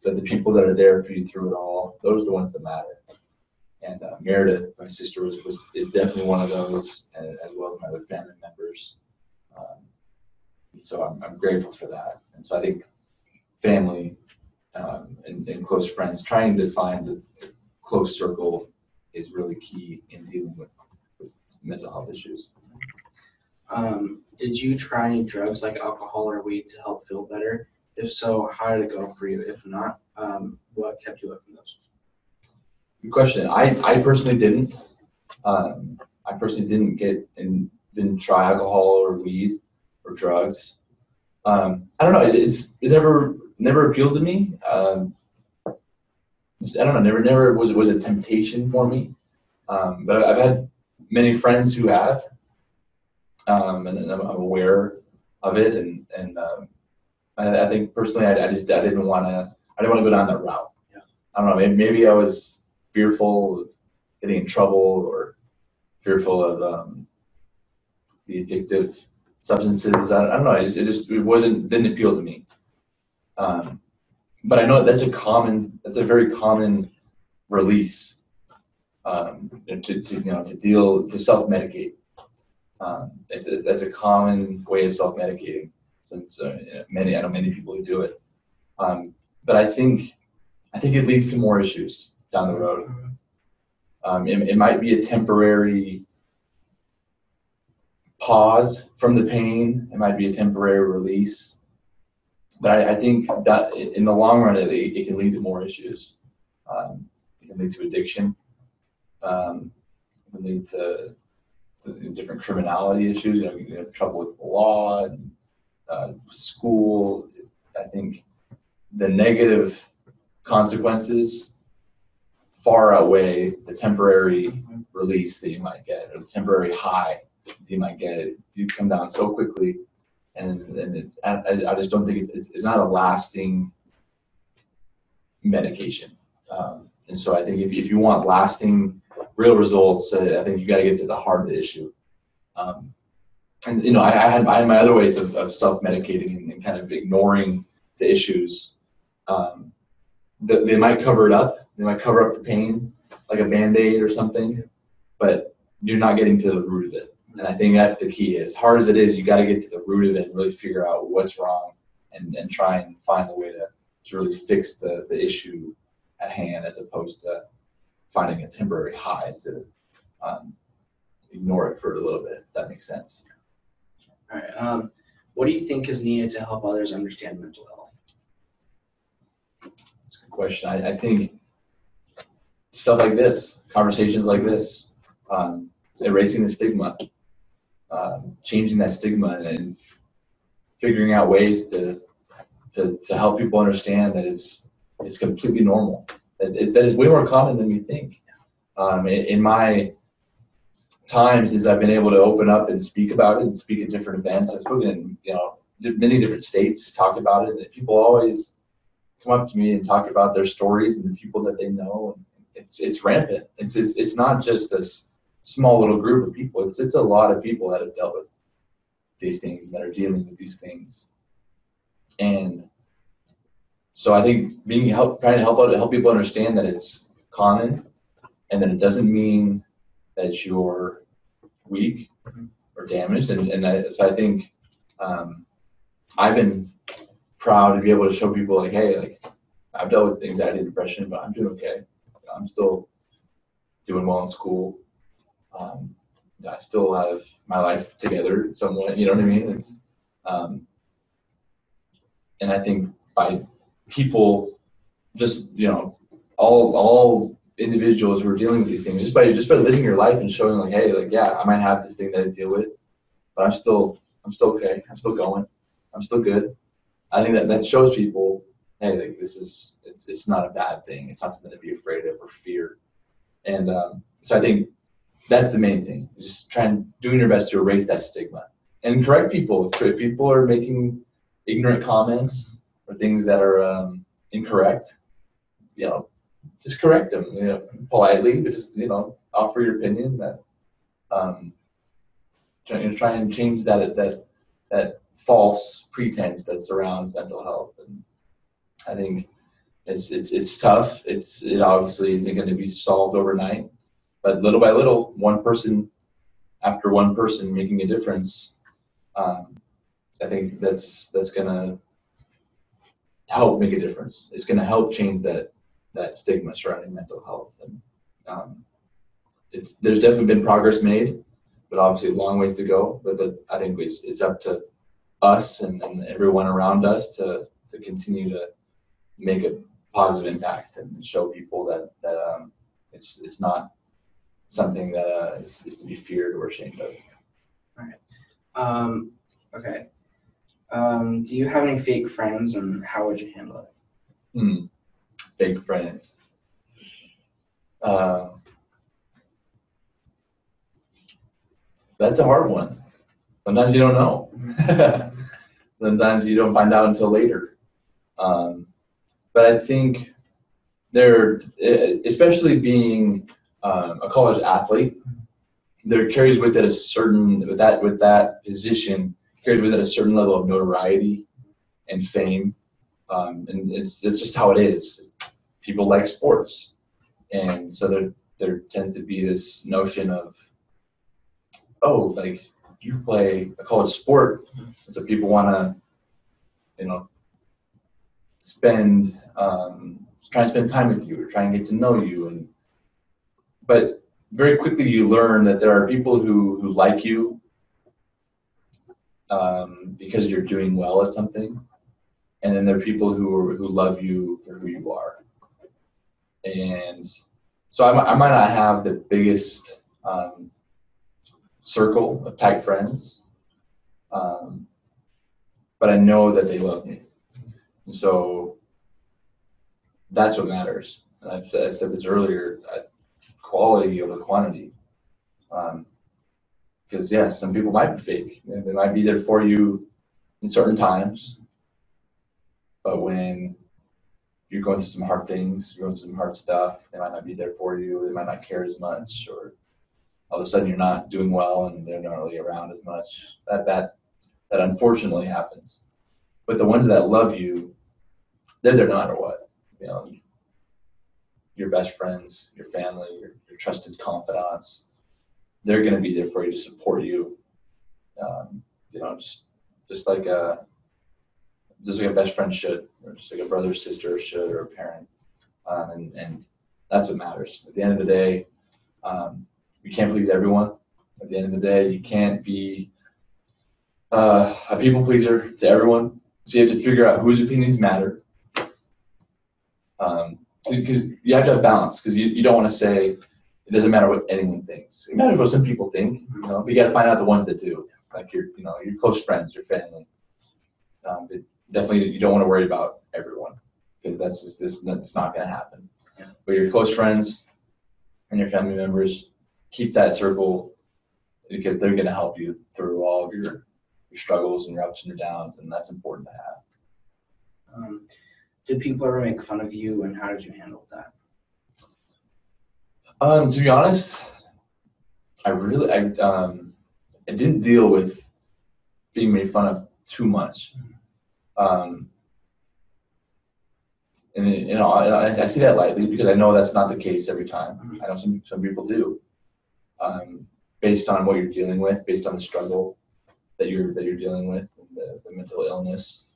that the people that are there for you through it all, those are the ones that matter. And uh, Meredith, my sister, was, was is definitely one of those, and, as well as my other family members. Um, so I'm, I'm grateful for that. And so I think family um, and, and close friends, trying to find the close circle is really key in dealing with, with mental health issues. Um, did you try any drugs like alcohol or weed to help feel better? If so, how did it go for you? If not, um, what kept you up from those? Good question. I, I personally didn't. Um, I personally didn't get and didn't try alcohol or weed or drugs. Um, I don't know. It, it's it never never appealed to me. Um, I don't know. Never never was was a temptation for me. Um, but I've had many friends who have, um, and I'm, I'm aware of it. And and um, I, I think personally, I, I just I didn't want to. I didn't want to go down that route. Yeah. I don't know. Maybe, maybe I was fearful of getting in trouble or fearful of um, the addictive substances. I, I don't know. It, it just it wasn't didn't appeal to me. Um, but I know that's a common. That's a very common release um, to, to you know to deal to self medicate. Um, it's, it's that's a common way of self medicating. Since uh, you know, many I know many people who do it. Um, but I think I think it leads to more issues down the road. Um, it, it might be a temporary pause from the pain. It might be a temporary release. But I, I think that in the long run, it, it can lead to more issues. Um, it can lead to addiction. Um, it can lead to, to different criminality issues. You know, you have trouble with the law, and, uh, school. I think the negative consequences far outweigh the temporary release that you might get, or the temporary high that you might get. You come down so quickly, and and it, I, I just don't think it's, it's it's not a lasting medication. Um, and so I think if if you want lasting, real results, uh, I think you got to get to the heart of the issue. Um, and you know, I, I had I had my other ways of, of self medicating and, and kind of ignoring the issues. Um, the, they might cover it up. They might cover up the pain like a Band-Aid or something, but you're not getting to the root of it. And I think that's the key. As hard as it is, you got to get to the root of it and really figure out what's wrong, and, and try and find a way to, to really fix the, the issue at hand, as opposed to finding a temporary high to um, ignore it for a little bit, if that makes sense. All right. Um, what do you think is needed to help others understand mental health? That's a good question. I, I think stuff like this, conversations like this, um, erasing the stigma, um, changing that stigma, and figuring out ways to, to to help people understand that it's it's completely normal. That, it, that is way more common than we think. Um, in, in my time since I've been able to open up and speak about it and speak at different events, I've spoken in you know many different states, talked about it, and people always come up to me and talk about their stories and the people that they know. It's it's rampant. It's it's it's not just a s- small little group of people. It's it's a lot of people that have dealt with these things and that are dealing with these things. And so I think being help trying to help out help people understand that it's common, and that it doesn't mean that you're weak or damaged. And and I, so I think um, I've been proud to be able to show people like, hey, like I've dealt with anxiety and depression, but I'm doing okay. I'm still doing well in school. Um, I still have my life together somewhat, you know what I mean? It's, um, and I think by people, just, you know, all, all individuals who are dealing with these things, just by, just by living your life and showing like, hey, like, yeah, I might have this thing that I deal with, but I'm still, I'm still okay. I'm still going. I'm still good. I think that that shows people, hey, like this is, it's, it's not a bad thing. It's not something to be afraid of or fear. And um, so I think that's the main thing. Just trying, doing your best to erase that stigma and correct people. If people are making ignorant comments or things that are um, incorrect, you know, just correct them, you know, politely, but just, you know, offer your opinion that, um, try, you know, try and change that, that, that false pretense that surrounds mental health. And I think It's it's it's tough. It's it obviously isn't going to be solved overnight, but little by little, one person after one person making a difference, um, I think that's that's going to help make a difference. It's going to help change that that stigma surrounding mental health, and um, it's there's definitely been progress made, but obviously a long ways to go. But the, I think it's it's up to us and, and everyone around us to to continue to make a positive impact and show people that that um, it's it's not something that uh, is, is to be feared or ashamed of. All right. Um, okay. Um, do you have any fake friends, and how would you handle it? Hmm. Fake friends. Um, that's a hard one. Sometimes you don't know. Sometimes you don't find out until later. Um, but I think there, especially being um, a college athlete, there carries with it a certain with that with that position carries with it a certain level of notoriety and fame, um, and it's it's just how it is. People like sports, and so there there tends to be this notion of, oh, like you play a college sport, so people want to, you know, spend um, try and spend time with you or try and get to know you, and but very quickly you learn that there are people who who like you um, because you're doing well at something, and then there are people who are, who love you for who you are. And so I, I might not have the biggest um, circle of tight friends, um, but I know that they love me. And so that's what matters. And I've said, I said this earlier, uh, quality over quantity. Um, because yes, some people might be fake. They might be there for you in certain times, but when you're going through some hard things, you're going through some hard stuff, they might not be there for you. They might not care as much, or all of a sudden you're not doing well and they're not really around as much. That that that unfortunately happens. But the ones that love you, they're there no matter what. You know, your best friends, your family, your, your trusted confidants, they're going to be there for you to support you. Um, you know, just just like a just like a best friend should, or just like a brother or sister should, or a parent. Um, and and that's what matters. At the end of the day, um, you can't please everyone. At the end of the day, you can't be uh, a people pleaser to everyone. So you have to figure out whose opinions matter. Um, because you have to have balance, because you, you don't want to say it doesn't matter what anyone thinks. It matters what some people think, you know, but you got to find out the ones that do, like your, you know, your close friends, your family. Um, but definitely, you don't want to worry about everyone, because that's just this. It's not going to happen. Yeah. But your close friends and your family members, keep that circle, because they're going to help you through all of your your struggles and your ups and your downs, and that's important to have. Um, did people ever make fun of you, and how did you handle that? Um, to be honest, I really, I, um, I didn't deal with being made fun of too much. Um, and you know, I, I see that lightly, because I know that's not the case every time. I know some some people do, um, based on what you're dealing with, based on the struggle that you're that you're dealing with, and the, the mental illness.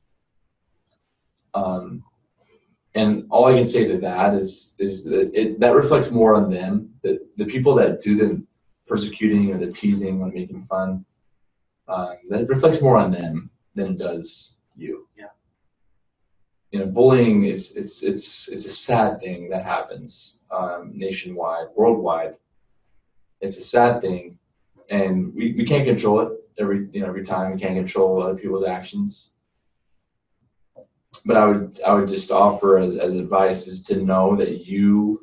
Um, and all I can say to that is is that it that reflects more on them. The the people that do the persecuting or the teasing or making fun, um, that reflects more on them than it does you. Yeah. You know, bullying is it's it's it's a sad thing that happens um, nationwide, worldwide. It's a sad thing, and we, we can't control it every you know every time. We can't control other people's actions. But I would I would just offer as, as advice is to know that you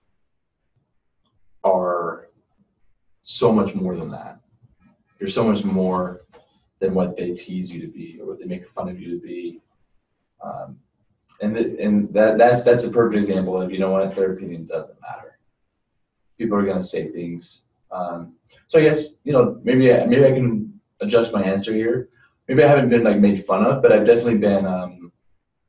are so much more than that. You're so much more than what they tease you to be or what they make fun of you to be. Um, and th- and that that's that's a perfect example of, you know what, their opinion doesn't matter. People are going to say things. Um, so I guess, you know, maybe I, maybe I can adjust my answer here. Maybe I haven't been like made fun of, but I've definitely been um,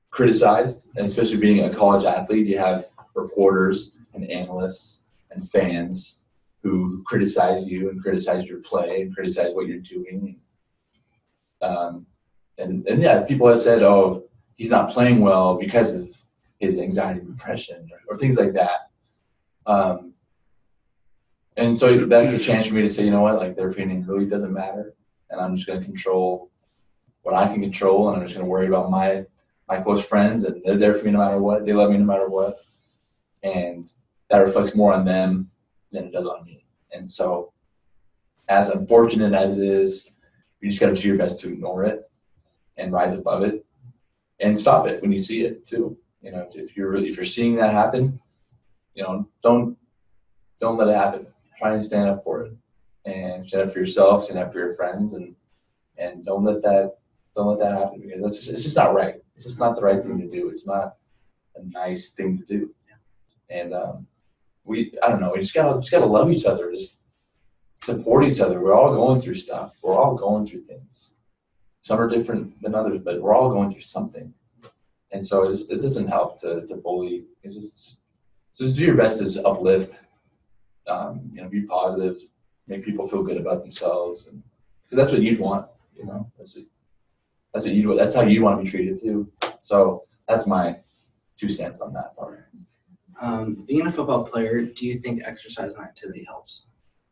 criticized, and especially being a college athlete, you have reporters and analysts and fans who criticize you and criticize your play and criticize what you're doing. Um, and, and yeah, people have said, oh, he's not playing well because of his anxiety and depression or, or things like that. Um, and so that's the chance for me to say, you know what, like their opinion really doesn't matter. And I'm just going to control what I can control. And I'm just going to worry about my, my close friends, and they're there for me no matter what. They love me no matter what. And that reflects more on them than it does on me. And so as unfortunate as it is, you just got to do your best to ignore it and rise above it and stop it when you see it too. You know, if, if you're really, if you're seeing that happen, you know, don't, don't let it happen. Try and stand up for it, and stand up for yourself, stand up for your friends, and, and don't let that, don't let that happen, because that's just, it's just not right. It's just not the right thing to do. It's not a nice thing to do. And, um, we, I don't know, we just gotta, just gotta love each other. Just support each other. We're all going through stuff. We're all going through things. Some are different than others, but we're all going through something. And so it just, it doesn't help to, to bully. It's just, just, just do your best to just uplift, um, you know, be positive, make people feel good about themselves. And because that's what you'd want, you know, that's what, that's what you, that's how you want to be treated too. So that's my two cents on that part. Um, being a football player, do you think exercise and activity helps?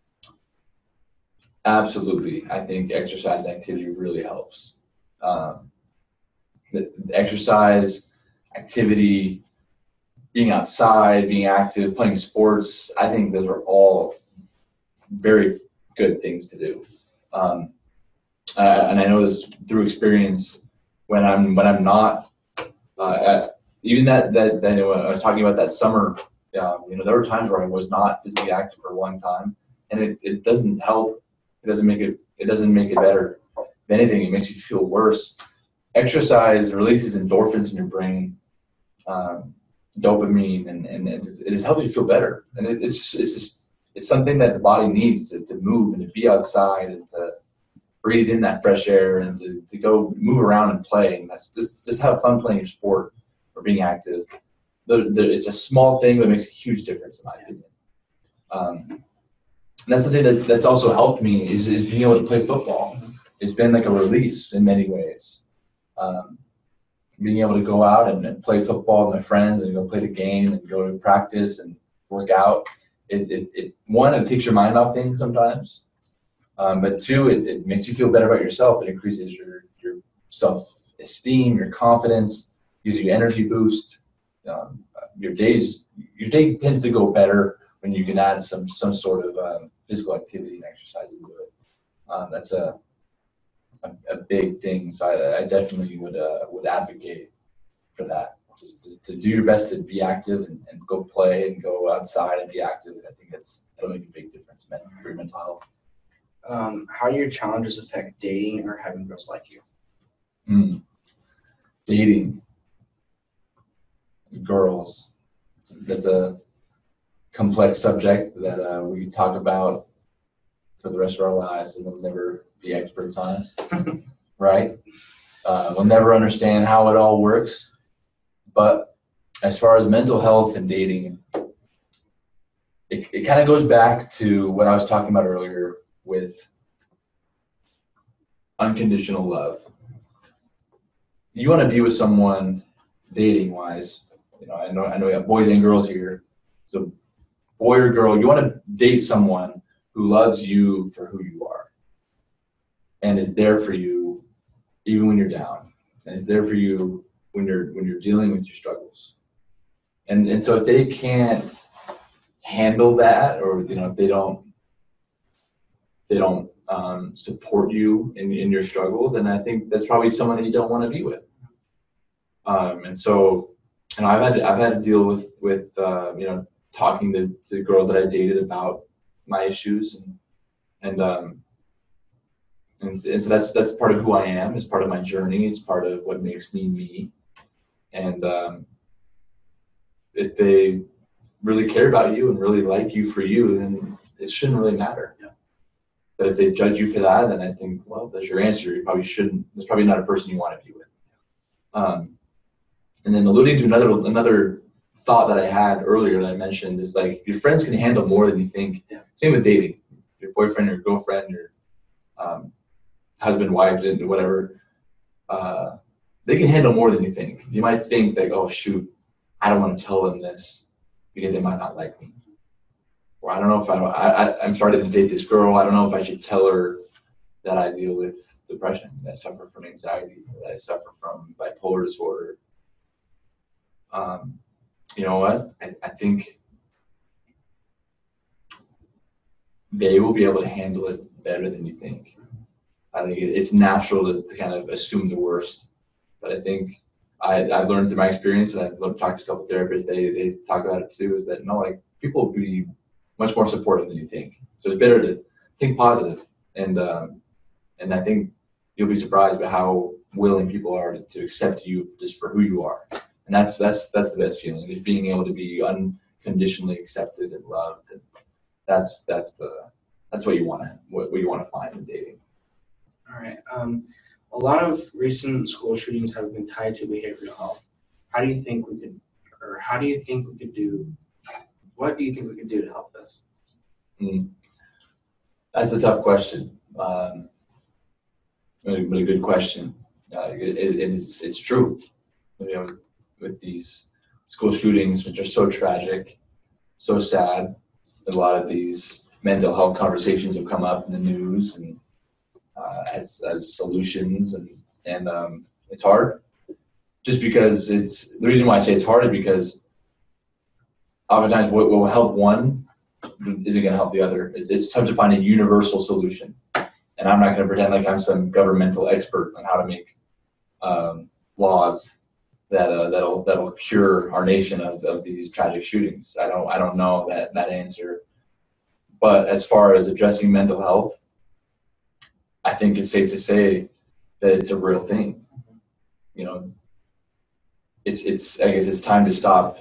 Absolutely. I think exercise and activity really helps. Um, the, the exercise, activity, being outside, being active, playing sports, I think those are all very good things to do. Um, uh, and I know this through experience when I'm when I'm not uh, at, even that that that when I was talking about that summer, um, you know, there were times where I was not physically active for a long time, and it, it doesn't help. It doesn't make it. It doesn't make it better. If anything, it makes you feel worse. Exercise releases endorphins in your brain, um, dopamine, and and it, it just helps you feel better. And it, it's it's just it's something that the body needs to to move and to be outside and to breathe in that fresh air and to, to go move around and play. And that's just just have fun playing your sport or being active. The, the, it's a small thing, but it makes a huge difference in my opinion. Um, and that's the thing that, that's also helped me is, is being able to play football. It's been like a release in many ways. Um, being able to go out and, and play football with my friends and go play the game and go to practice and work out. It, it, it one, it takes your mind off things sometimes. Um, but two, it, it makes you feel better about yourself. It increases your, your self-esteem, your confidence, gives you energy boost. Um, your days, your day tends to go better when you can add some some sort of um, physical activity and exercise into it. Um, that's a, a a big thing. So I, I definitely would uh, would advocate for that. Just, just to do your best to be active and, and go play and go outside and be active. I think that's that'll make a big difference, man, for your mental health. Um, how do your challenges affect dating or having girls like you? Mm. Dating. Girls. That's a complex subject that uh, we talk about for the rest of our lives, and we'll never be experts on it, right? Uh, we'll never understand how it all works. But as far as mental health and dating, it, it kind of goes back to what I was talking about earlier with unconditional love. You want to be with someone dating-wise. You know, I know I know we have boys and girls here. So boy or girl, you want to date someone who loves you for who you are and is there for you even when you're down, and is there for you when you're when you're dealing with your struggles. And and so if they can't handle that, or you know, if they don't they don't um, support you in, in your struggle, then I think that's probably someone that you don't want to be with. Um, and so, and I've had I've had to deal with with uh, you know, talking to, to girls that I've dated about my issues, and and um, and, and so that's that's part of who I am. It's part of my journey. It's part of what makes me me. And um, if they really care about you and really like you for you, then it shouldn't really matter. Yeah. But if they judge you for that, then I think, well, that's your answer. You probably shouldn't. That's probably not a person you want to be with. Um, And then alluding to another another thought that I had earlier that I mentioned is like your friends can handle more than you think. Yeah. Same with dating. Your boyfriend, your girlfriend, your um, husband, wife, and whatever. Uh, they can handle more than you think. You might think like, oh shoot, I don't want to tell them this because they might not like me. Or I don't know if I, I I'm starting to date this girl. I don't know if I should tell her that I deal with depression, that I suffer from anxiety, that I suffer from bipolar disorder. Um, you know what? I, I think they will be able to handle it better than you think. I think it's natural to, to kind of assume the worst, but I think I, I've learned through my experience, and I've talked to a couple of therapists, they, they talk about it too, is that no, like people will be much more supportive than you think. So it's better to think positive, and um, and I think you'll be surprised by how willing people are to, to accept you just for who you are, and that's that's that's the best feeling, is being able to be unconditionally accepted and loved. And that's that's the that's what you want to what, what you want to find in dating. All right. Um, a lot of recent school shootings have been tied to behavioral health. How do you think we could, or how do you think we could do? What do you think we could do to help this? Mm. That's a tough question. Um, but a, but a good question. Uh, it, it, it's it's true. You know, with, with these school shootings, which are so tragic, so sad, a lot of these mental health conversations have come up in the news and uh, as as solutions, and and um, it's hard. Just because it's the reason why I say it's hard is because oftentimes what will help one isn't going to help the other. It's, it's tough to find a universal solution. And I'm not going to pretend like I'm some governmental expert on how to make um, laws that uh, that'll that'll cure our nation of, of these tragic shootings. I don't I don't know that that answer. But as far as addressing mental health, I think it's safe to say that it's a real thing. You know, it's it's I guess it's time to stop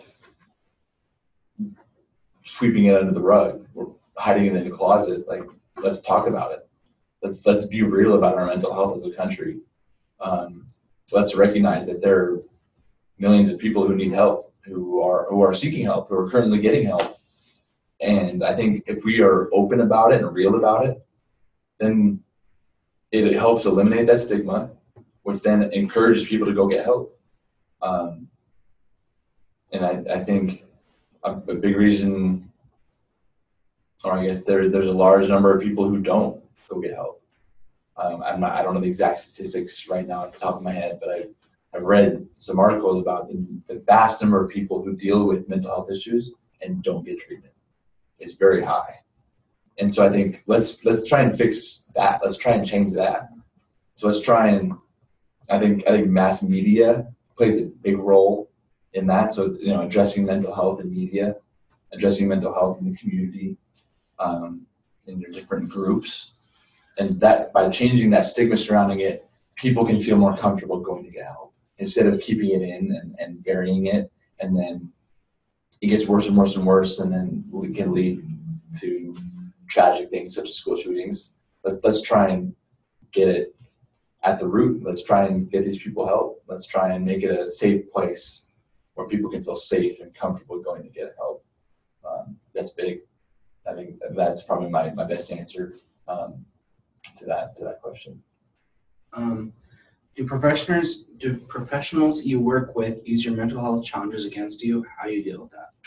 sweeping it under the rug or hiding it in the closet. Like, let's talk about it. Let's let's be real about our mental health as a country. Um, let's recognize that there are millions of people who need help, who are who are seeking help, who are currently getting help. And I think if we are open about it and real about it, then it, it helps eliminate that stigma, which then encourages people to go get help. Um, and I, I think a, a big reason, or I guess there, there's a large number of people who don't go get help. Um, I'm not, I don't know the exact statistics right now at the top of my head, but I, I've read some articles about the, the vast number of people who deal with mental health issues and don't get treatment. It's very high. And so I think let's let's try and fix that. Let's try and change that. So let's try and I think I think mass media plays a big role in that. So, you know, addressing mental health in media, addressing mental health in the community, um, in your different groups. And that by changing that stigma surrounding it, people can feel more comfortable going to get help instead of keeping it in and, and burying it. And then it gets worse and worse and worse, and then it can lead to tragic things such as school shootings. Let's let's try and get it at the root. Let's try and get these people help. Let's try and make it a safe place where people can feel safe and comfortable going to get help. Um, that's big. I think that's probably my, my best answer um, to that to that question. Um, do professionals do professionals you work with use your mental health challenges against you? How do you deal with that?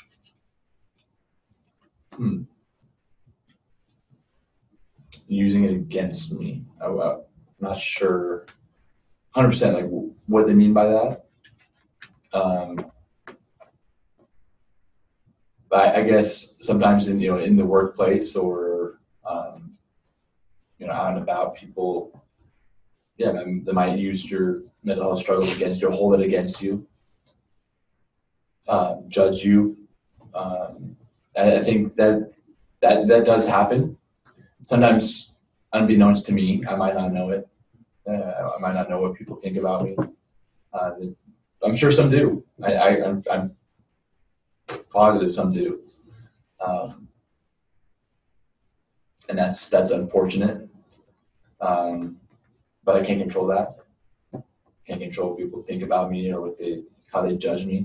Hmm. Using it against me. I, I'm not sure one hundred percent like what they mean by that. Um, I, I guess sometimes in you know in the workplace or um, you know out and about, people yeah they might use your mental health struggles against you, hold it against you, uh, judge you. Um, I, I think that that that does happen. Sometimes unbeknownst to me, I might not know it. Uh, I might not know what people think about me. Uh, I'm sure some do. I, I, I'm, I'm positive some do. Um, and that's that's unfortunate. Um, but I can't control that. Can't control what people think about me or what they how they judge me.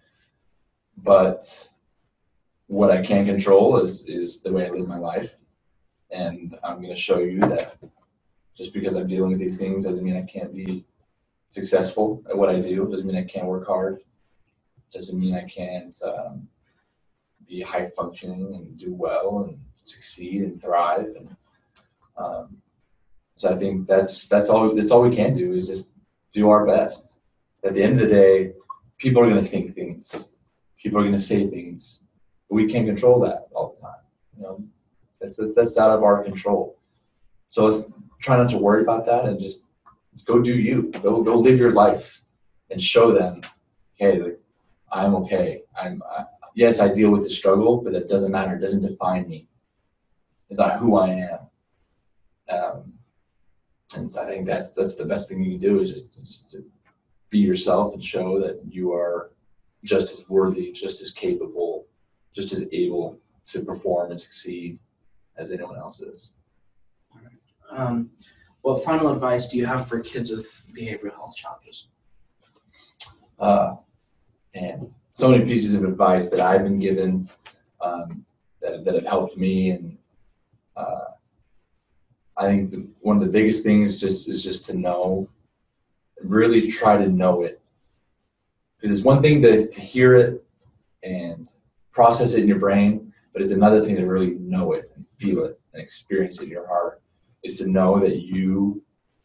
But what I can control is is the way I live my life. And I'm going to show you that just because I'm dealing with these things doesn't mean I can't be successful at what I do. Doesn't mean I can't work hard. Doesn't mean I can't um, be high functioning and do well and succeed and thrive. And um, so I think that's that's all that's all we can do is just do our best. At the end of the day, people are going to think things. People are going to say things. But we can't control that all the time. You know, that's, that's that's out of our control. So let's try not to worry about that and just go do you. Go go live your life and show them, hey, like, I'm okay. I'm I, yes, I deal with the struggle, but that doesn't matter. It doesn't define me. It's not who I am. Um, and so I think that's that's the best thing you can do is just, just to be yourself and show that you are just as worthy, just as capable, just as able to perform and succeed as anyone else is. Um, what final advice do you have for kids with behavioral health challenges? Uh, and so many pieces of advice that I've been given um, that, that have helped me. And uh, I think the, one of the biggest things just is just to know, really try to know it. Because it's one thing to, to hear it and process it in your brain, but it's another thing to really know it and feel it and experience it in your heart, is to know that you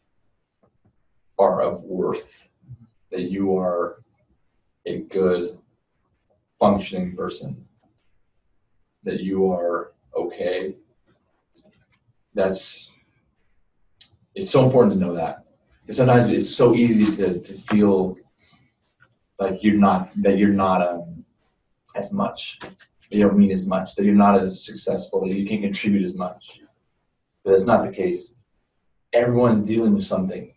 are of worth, that you are a good, functioning person, that you are okay. That's, it's so important to know that. Because sometimes it's so easy to, to feel like you're not, that you're not um, as much, that you don't mean as much, that you're not as successful, that you can't contribute as much. But that's not the case. Everyone's dealing with something.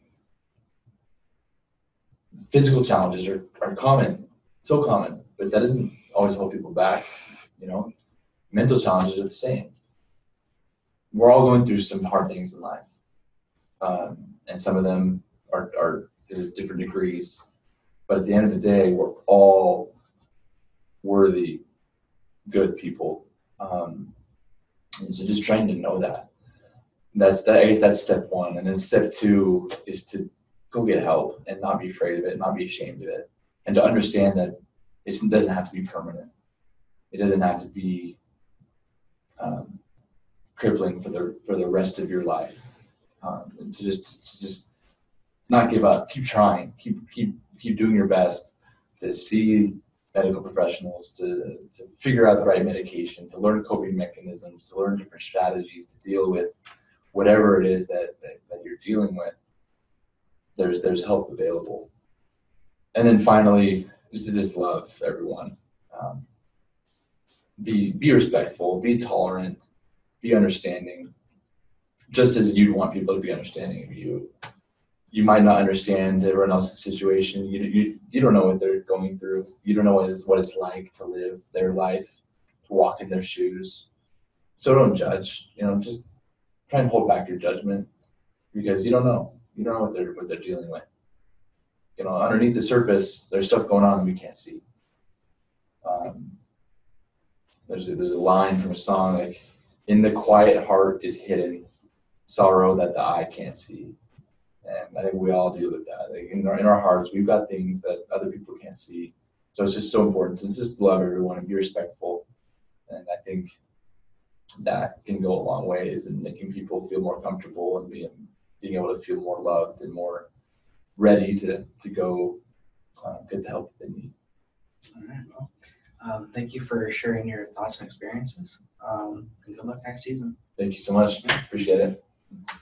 Physical challenges are, are common, so common, but that doesn't always hold people back, you know? Mental challenges are the same. We're all going through some hard things in life. Um, and some of them are, are there's different degrees. But at the end of the day, we're all worthy, good people. Um, and so just trying to know that. That's that. I guess that's step one. And then step two is to go get help and not be afraid of it, not be ashamed of it. And to understand that it doesn't have to be permanent. It doesn't have to be um, crippling for the for the rest of your life. Um, and to just to just not give up, keep trying, keep keep keep doing your best to see medical professionals, to to figure out the right medication, to learn coping mechanisms, to learn different strategies to deal with whatever it is that, that, that you're dealing with. There's there's help available. And then finally, is to just love everyone. Um, be be respectful, be tolerant, be understanding, just as you'd want people to be understanding of you. You might not understand everyone else's situation. You you you don't know what they're going through. You don't know what it's what it's like to live their life, to walk in their shoes. So don't judge. You know, just try and hold back your judgment because you don't know. You don't know what they're what they're dealing with. You know, underneath the surface, there's stuff going on that we can't see. Um, there's a, there's a line from a song like, "In the quiet heart is hidden sorrow that the eye can't see." And I think we all deal with that. Like in our in our hearts, we've got things that other people can't see. So it's just so important to just love everyone and be respectful. And I think that can go a long ways in making people feel more comfortable and being being able to feel more loved and more ready to to go uh, get the help that they need. All right. Well, um, thank you for sharing your thoughts and experiences. Um, and good luck next season. Thank you so much. Appreciate it.